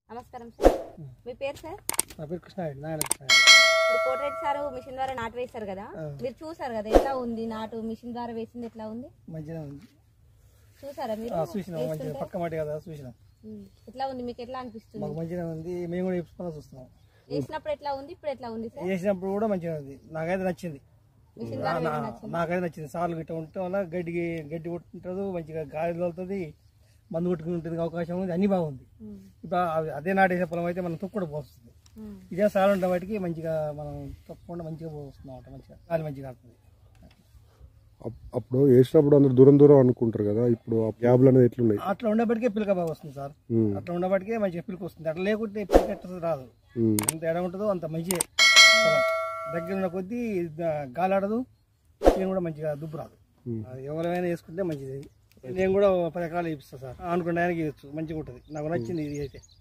నమస్కారం సార్. మీ పేరు సార్? నా పేరు కృష్ణారెడ్డి. ఇప్పుడు కోటరెడ్డి సార్ మిషన్ ద్వారా నాటు వేశారు కదా, మీరు చూసారు కదా ఎట్లా ఉంది నాటు? మిషన్ ద్వారా వేసింది ఎట్లా ఉంది? మంచిగా ఉంది. చూసారా మీరు? చూసినాం, మంచిగా పక్క మాట కదా చూసినాం. ఎట్లా ఉంది, మీకు ఎట్లా అనిపిస్తుంది? మాకు మంచిగా ఉంది, మేము కూడా వేసుకున్నా చూస్తున్నాం. వేసినప్పుడు ఎట్లా ఉంది, ఇప్పుడు ఎట్లా ఉంది సార్? వేసినప్పుడు కూడా మంచిగా ఉంది, నాకైతే నచ్చింది. మిషన్ ద్వారా నాకైతే నచ్చింది. సార్లు గిట్ట ఉండటం వల్ల గడ్డి కొట్టుకుంటుంది, మంచిగా గాలి తోలుతుంది, మందు కొట్టుకుని ఉంటుంది, అవకాశం ఉంది, అన్ని బాగుంది. ఇప్పుడు అదే నాటేసే పొలం అయితే మనం తొక్కు కూడా పోస్తుంది. ఇదే సార్లు ఉండే వాటికి మంచిగా మనం తప్పకుండా మంచిగా పోస్తున్నాం అన్నమాట. మంచిగా గాలి మంచిగా ఆడుతుంది. అప్పుడు వేసినప్పుడు అందరు దూరం దూరం అనుకుంటారు కదా, ఇప్పుడు గ్యాప్లు అనేది ఎట్లున్నాయి? అట్లా ఉండేప్పటికే పిలక బాగా వస్తుంది సార్. అట్లా ఉండేప్పటికే మంచిగా పిలక వస్తుంది. అట్లా లేకుంటే పిలక ఎట్లా రాదు. ఎంత ఎడ ఉంటుందో అంత మంచిగా దగ్గర ఉన్న కొద్దీ గాలి ఆడదు, నేను కూడా మంచిగా దుబ్బు రాదు. ఎవరైనా వేసుకుంటే మంచిది. నేను కూడా 10 ఎకరాలు వేపిస్తాను సార్. అనుకున్న ఆయనకి వేయచ్చు, మంచిగా ఉంటుంది. నాకు నచ్చింది ఇది అయితే.